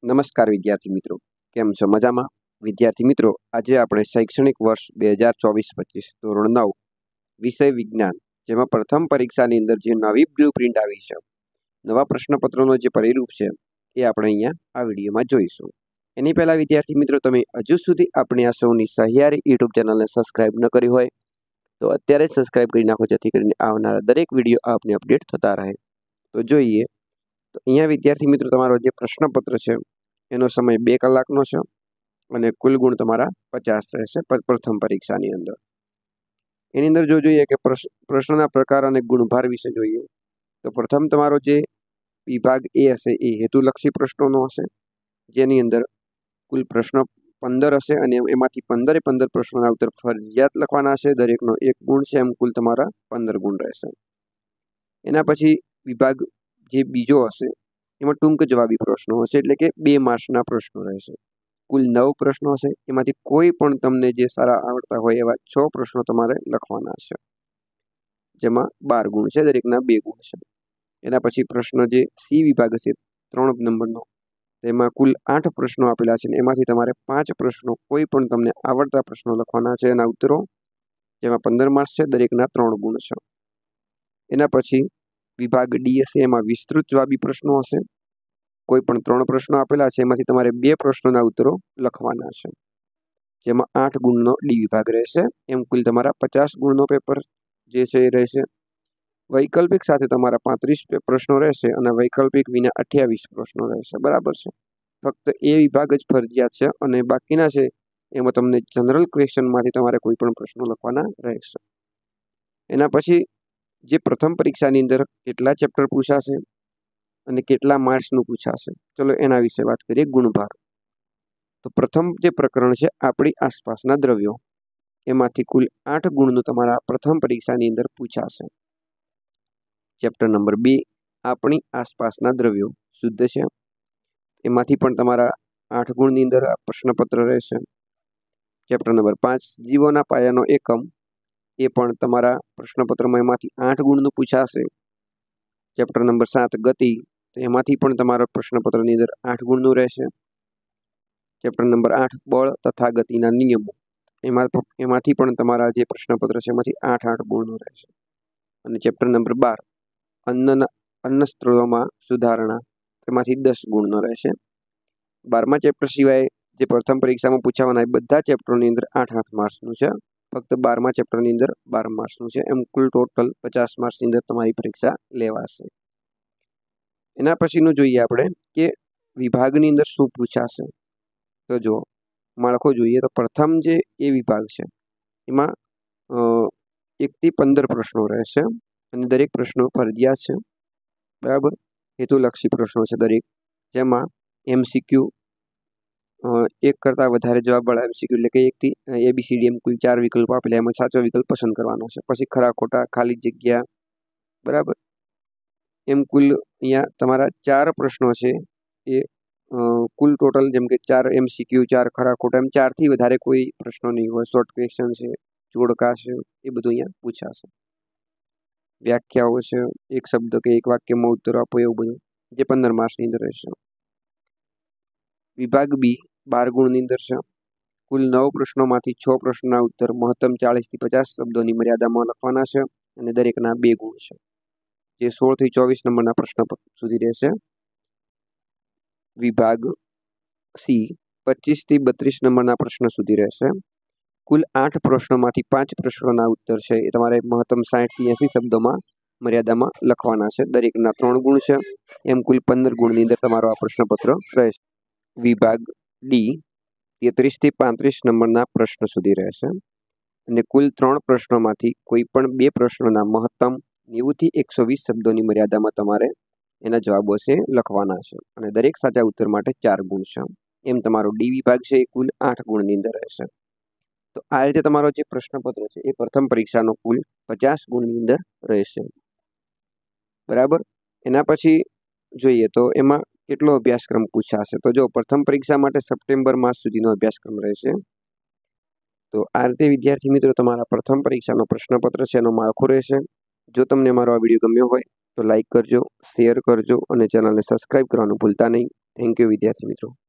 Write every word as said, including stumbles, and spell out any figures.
નમસ્કાર વિદ્યાર્થી મિત્રો, કેમ છો? મજામાં? વિદ્યાર્થી મિત્રો, આજે આપણે શૈક્ષણિક વર્ષ બે હજાર ચોવીસ પચીસ ધોરણ નવ વિષય વિજ્ઞાન, જેમાં પ્રથમ પરીક્ષાની અંદર જે નવી બ્લુ પ્રિન્ટ આવી છે, નવા પ્રશ્નપત્રોનો જે પરિરૂપ છે, એ આપણે અહીંયા આ વિડીયોમાં જોઈશું. એની પહેલાં વિદ્યાર્થી મિત્રો, તમે હજુ સુધી આપણી આ સૌની સહિયારી યુટ્યુબ ચેનલને સબસ્ક્રાઈબ ન કરી હોય તો અત્યારે જ સબસ્ક્રાઈબ કરી નાખો, જેથી કરીને આવનારા દરેક વિડીયો આપને અપડેટ થતા રહે. તો જોઈએ તો અહીંયા વિદ્યાર્થી મિત્રો, તમારો જે પ્રશ્નપત્ર છે એનો સમય બે કલાકનો છે અને કુલ ગુણ તમારા પચાસ રહેશે પ્રથમ પરીક્ષાની અંદર. એની અંદર જો જોઈએ કે પ્રશ્નના પ્રકાર અને ગુણભાર વિશે જોઈએ તો પ્રથમ તમારો જે વિભાગ એ હશે એ હેતુલક્ષી પ્રશ્નોનો હશે, જેની અંદર કુલ પ્રશ્નો પંદર હશે અને એમાંથી પંદરે પંદર પ્રશ્નોના ઉત્તર ફરજિયાત લખવાના છે. દરેકનો એક ગુણ છે, એમ કુલ તમારા પંદર ગુણ રહેશે. એના પછી વિભાગ જે બીજો હશે એમાં ટૂંક જવાબી પ્રશ્નો હશે, એટલે કે બે માર્ક્સના પ્રશ્નો રહેશે. કુલ નવ પ્રશ્નો હશે, એમાંથી કોઈ પણ તમને જે સારા આવડતા હોય એવા છ પ્રશ્નો તમારે લખવાના છે, જેમાં બાર ગુણ છે, દરેકના બે ગુણ છે. એના પછી પ્રશ્ન જે સી વિભાગ હશે ત્રણ નંબરનો, તેમાં કુલ આઠ પ્રશ્નો આપેલા છે, એમાંથી તમારે પાંચ પ્રશ્નો કોઈ પણ તમને આવડતા પ્રશ્નો લખવાના છે, એના ઉત્તરો, જેમાં પંદર માર્ક્સ છે, દરેકના ત્રણ ગુણ છે. એના પછી વિભાગ ડી હશે, એમાં વિસ્તૃત જવાબી પ્રશ્નો હશે. કોઈ પણ ત્રણ પ્રશ્નો આપેલા છે, એમાંથી તમારે બે પ્રશ્નોના ઉત્તરો લખવાના છે, જેમાં આઠ ગુણનો ડી વિભાગ રહેશે. એમ કુલ તમારા પચાસ ગુણનો પેપર જે છે એ રહેશે. વૈકલ્પિક સાથે તમારા પાંત્રીસ પ્રશ્નો રહેશે અને વૈકલ્પિક વિના અઠ્યાવીસ પ્રશ્નો રહેશે. બરાબર છે. ફક્ત એ વિભાગ જ ફરજિયાત છે અને બાકીના છે એમાં તમને જનરલ ક્વેશ્ચનમાંથી તમારે કોઈ પણ પ્રશ્નો લખવાના રહેશે. એના પછી જે પ્રથમ પરીક્ષાની અંદર કેટલા ચેપ્ટર પૂછાશે અને કેટલા માર્ક્સનું પૂછાશે, ચલો એના વિશે વાત કરીએ. ગુણભાર. તો પ્રથમ જે પ્રકરણ છે આપણી આસપાસના દ્રવ્યો, એમાંથી કુલ આઠ ગુણનું તમારા પ્રથમ પરીક્ષાની અંદર પૂછાશે. ચેપ્ટર નંબર બે આપણી આસપાસના દ્રવ્યો શુદ્ધ છે, એમાંથી પણ તમારા આઠ ગુણની અંદર આ પ્રશ્નપત્ર રહેશે. ચેપ્ટર નંબર પાંચ જીવોના પાયાનો એકમ, એ પણ તમારા પ્રશ્નપત્રમાં એમાંથી આઠ ગુણનું પૂછાશે. ચેપ્ટર નંબર સાત ગતિ, તો એમાંથી પણ તમારા પ્રશ્નપત્રની અંદર આઠ ગુણનું રહેશે. ચેપ્ટર નંબર આઠ બળ તથા ગતિના નિયમો, એમાં એમાંથી પણ તમારા જે પ્રશ્નપત્ર છે એમાંથી આઠ આઠ ગુણનું રહેશે. અને ચેપ્ટર નંબર બાર અન્નના અન્ન સ્ત્રોતોમાં સુધારણા, તેમાંથી દસ ગુણનો રહેશે. બારમા ચેપ્ટર સિવાય જે પ્રથમ પરીક્ષામાં પૂછાવાના બધા ચેપ્ટરોની અંદર આઠ આઠ માર્ક્સનું છે, ફક્ત બારમા ચેપ્ટરની અંદર બાર માર્ક્સનું છે. એમ કુલ ટોટલ પચાસ માર્ક્સની અંદર તમારી પરીક્ષા લેવાશે. એના પછીનું જોઈએ આપણે કે વિભાગની અંદર શું પૂછાશે. તો જો માળખો જોઈએ તો પ્રથમ જે એ વિભાગ છે એમાં એકથી પંદર પ્રશ્નો રહેશે અને દરેક પ્રશ્નો ફરજિયાત છે. બરાબર. હેતુલક્ષી પ્રશ્નો છે દરેક, જેમાં એમસીક્યુ એક કરતાં વધારે જવાબવાળા એમસીક્યુ, એટલે કે એકથી એબીસીડી એમ કુલ ચાર વિકલ્પો આપેલા, એમાં સાચો વિકલ્પ પસંદ કરવાનો છે. પછી ખરા ખોટા, ખાલી જગ્યા. બરાબર. એમ કુલ અહીંયા તમારા ચાર પ્રશ્નો છે એ કુલ ટોટલ, જેમ કે ચાર એમસીક્યુ, ચાર ખરા ખોટા, એમ ચારથી વધારે કોઈ પ્રશ્નો નહીં હોય. શોર્ટ ક્વેશ્ચન છે, જોડકા છે, એ બધું અહીંયા પૂછાશે. વ્યાખ્યાઓ છે, એક શબ્દ કે એક વાક્યમાં ઉત્તર આપો, એવું બધું, જે પંદર માર્ક્સની અંદર રહેશે. વિભાગ બી બાર ગુણની અંદર છે. કુલ નવ પ્રશ્નોમાંથી છ પ્રશ્નોના ઉત્તર મહત્તમ ચાલીસથી પચાસ શબ્દોની મર્યાદામાં લખવાના છે અને દરેકના બે ગુણ છે, જે સોળથી ચોવીસ નંબરના પ્રશ્ન સુધી રહેશે. વિભાગ સી પચીસથી બત્રીસ નંબરના પ્રશ્ન સુધી રહેશે. કુલ આઠ પ્રશ્નોમાંથી પાંચ પ્રશ્નોના ઉત્તર છે એ તમારે મહત્તમ સાઠથી એંસી શબ્દોમાં મર્યાદામાં લખવાના છે. દરેકના ત્રણ ગુણ છે. એમ કુલ પંદર ગુણની અંદર તમારો આ પ્રશ્નપત્ર રહેશે. વિભાગ ડી તેત્રીસથી પાંત્રીસ નંબરના પ્રશ્ન સુધી રહેશે અને કુલ ત્રણ પ્રશ્નોમાંથી કોઈ પણ બે પ્રશ્નોના મહત્તમ નેવુંથી એકસો વીસ શબ્દોની મર્યાદામાં તમારે એના જવાબો છે લખવાના છે અને દરેક સાચા ઉત્તર માટે ચાર ગુણ છે. એમ તમારો ડી વિભાગ છે એ કુલ આઠ ગુણની અંદર રહેશે. તો આ રીતે તમારો જે પ્રશ્નપત્ર છે એ પ્રથમ પરીક્ષાનો કુલ પચાસ ગુણની અંદર રહેશે. બરાબર. એના પછી જોઈએ તો એમાં કેટલો અભ્યાસક્રમ પૂછાશે. તો જો પ્રથમ પરીક્ષા માટે સપ્ટેમ્બર માસ સુધીનો અભ્યાસક્રમ રહેશે. તો આ રીતે વિદ્યાર્થી મિત્રો તમારા પ્રથમ પરીક્ષાનો પ્રશ્નપત્ર છે એનો માળખું રહેશે. જો તમને મારો આ વિડીયો ગમ્યો હોય તો લાઈક કરજો, શેર કરજો અને ચેનલને સબસ્ક્રાઈબ કરવાનું ભૂલતા નહીં. થેન્ક યુ વિદ્યાર્થી મિત્રો.